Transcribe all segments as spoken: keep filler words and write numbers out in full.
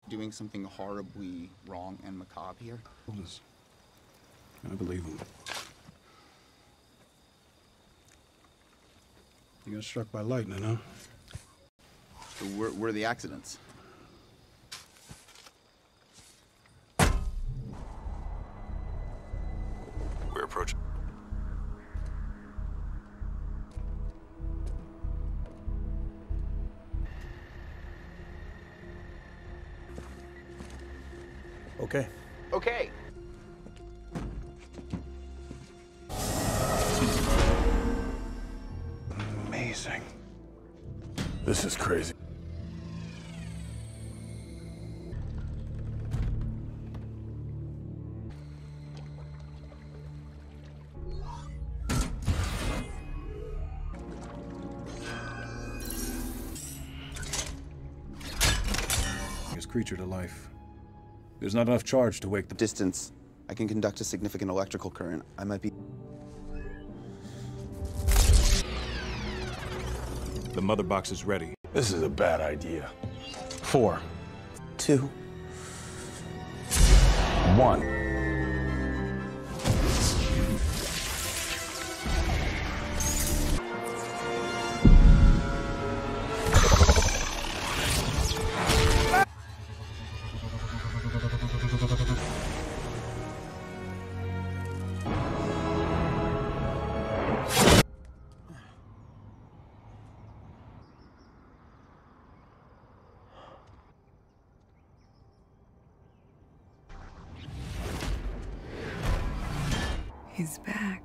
Doing something horribly wrong and macabre here. I believe him. You got struck by lightning, huh? So where, where are the accidents? We're approaching. Okay. Okay. Amazing. This is crazy. His creature to life. There's not enough charge to wake the... Distance. I can conduct a significant electrical current. I might be... The mother box is ready. This is a bad idea. Four. Two. One. He's back.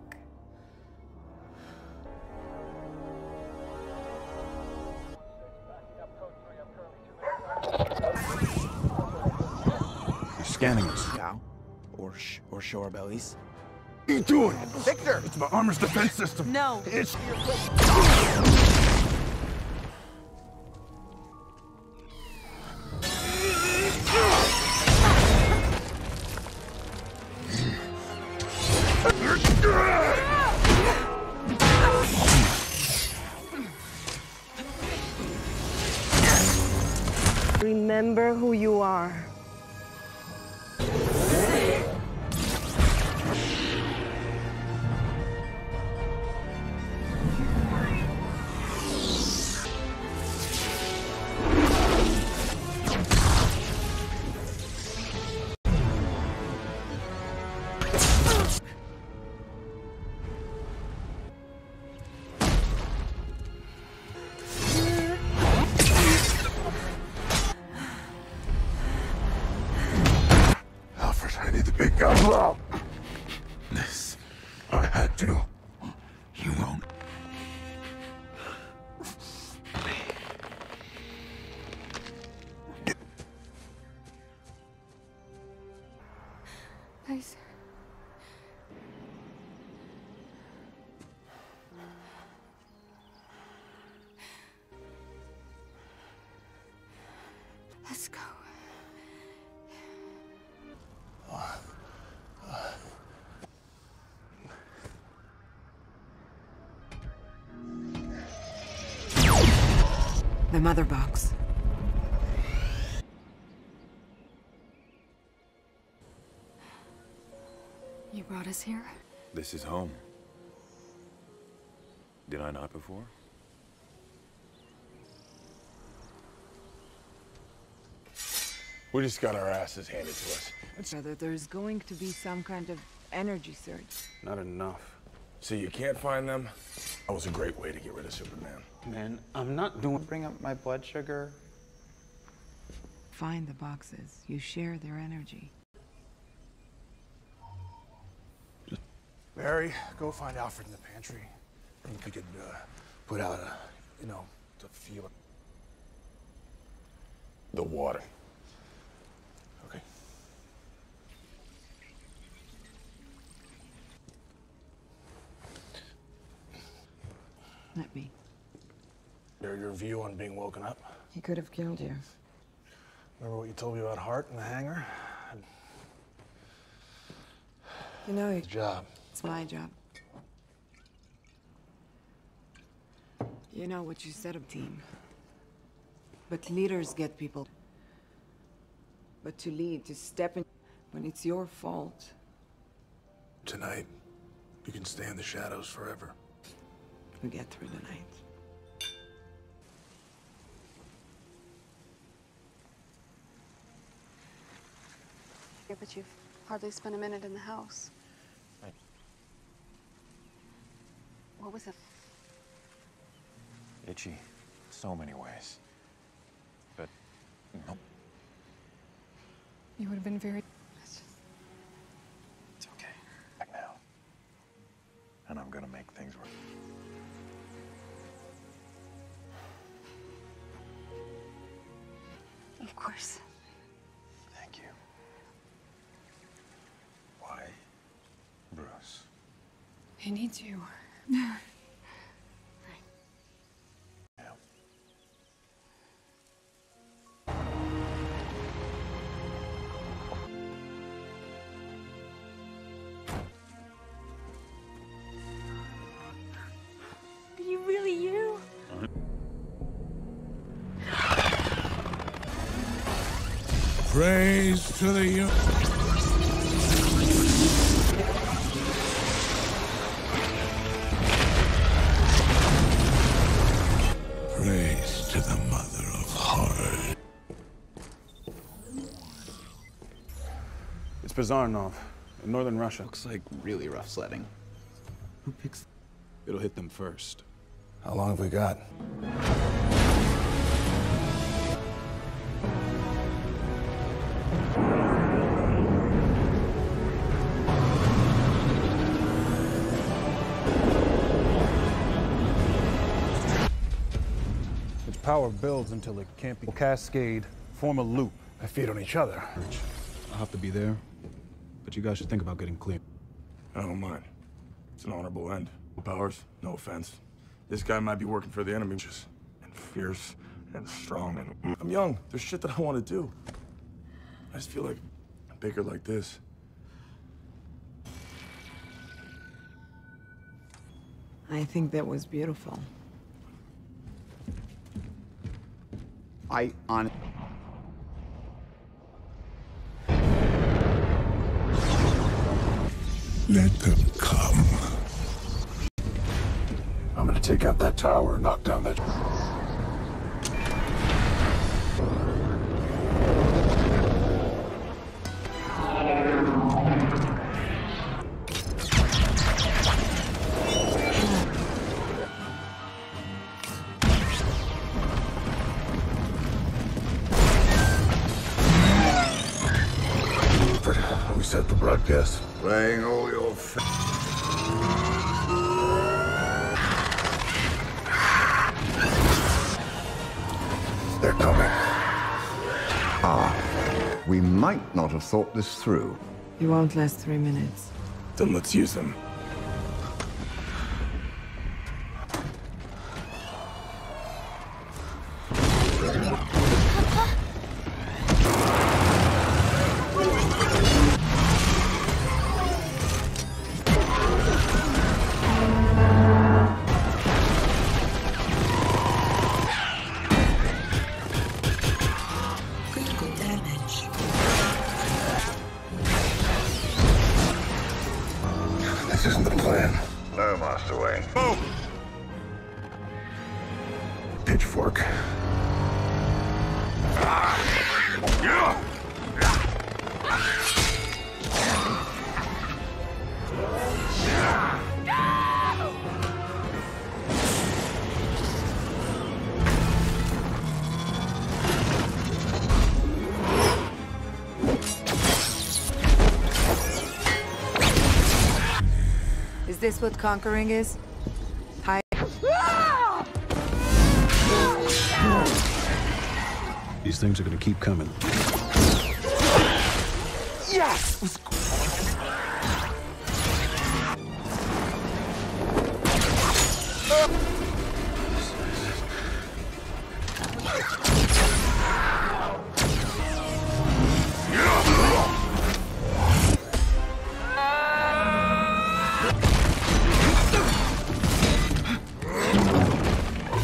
He's scanning us. Cow? Or, sh or shore bellies? What are you doing? Victor! It's my armor's defense system. No. It's... Remember who you are. Alfred, I need the big gun. Blow. This, I had to. You won't. Please. Let's go. The mother box. You brought us here? This is home. Did I not before? We just got our asses handed to us. It's... Rather, there's going to be some kind of energy surge. Not enough. So you can't find them? That was a great way to get rid of Superman. Man, I'm not doing... Bring up my blood sugar. Find the boxes. You share their energy. Barry, go find Alfred in the pantry. I think we could uh, put out a, you know, to feel it. The water. Okay. Let me. Your, your view on being woken up? He could have killed you. Remember what you told me about Hart in the hangar? You know, Good job. it's my job. You know what you said of team. But leaders get people. But to lead, to step in when it's your fault. Tonight, you can stay in the shadows forever. We get through the night. Yeah, but you've hardly spent a minute in the house. Right. What was it? Itchy. So many ways. But, nope. You would have been very... It's okay. Back now. And I'm gonna make things work. Of course. Thank you. Why, Bruce? He needs you. Yeah. Are you really you? Praise to the you. Praise to the mother of horror. It's Bazarnov, in northern Russia. Looks like really rough sledding. Who picks? It'll hit them first. How long have we got? Its power builds until it can't be cascade, form a loop. They feed on each other. I'll have to be there, but you guys should think about getting clear. I don't mind. It's an honorable end. No powers, no offense. This guy might be working for the enemy, just and fierce and strong, and I'm young. There's shit that I want to do. I just feel like bigger like this. I think that was beautiful. I on. Let them come. I'm gonna take out that tower and knock down that... We set the broadcast. Playing all your f... They're coming. Ah, we might not have thought this through. You won't last three minutes. Then let's use them. This isn't the plan. No, Master Wayne. Oh! Pitchfork. Yeah! Is this what conquering is? Hi. These things are gonna keep coming. Yes!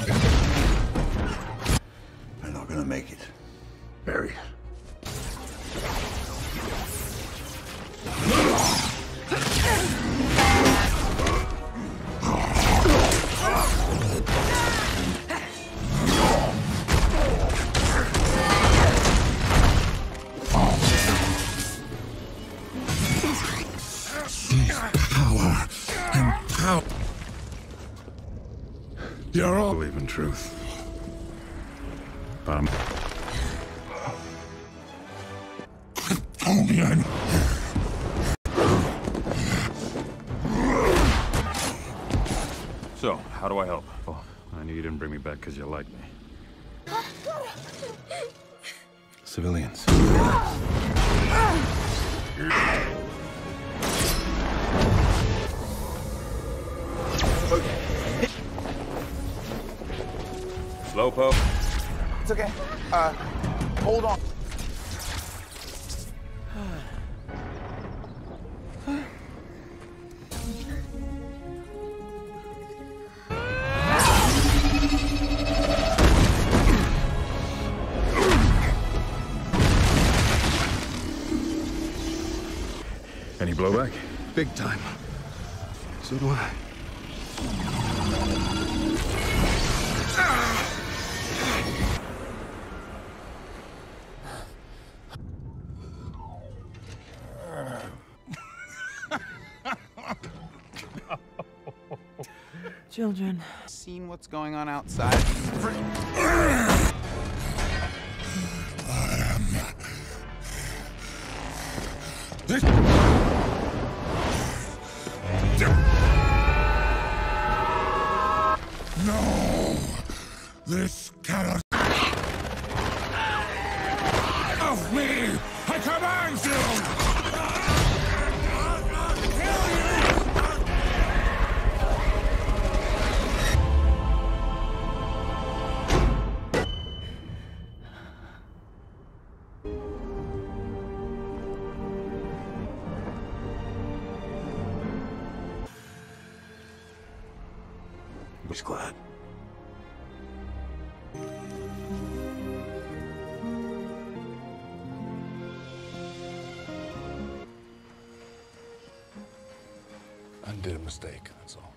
They're not gonna make it. Barry. You're all believe in truth. But I'm... Tell me I'm... So, how do I help? Oh, I knew you didn't bring me back because you like me. Civilians. Slowpoke. It's okay. Uh, hold on. Any blowback? Big time. So do I. Children. Seen what's going on outside? No! This cannot... Of me! I command you! Was glad. I did a mistake, that's all.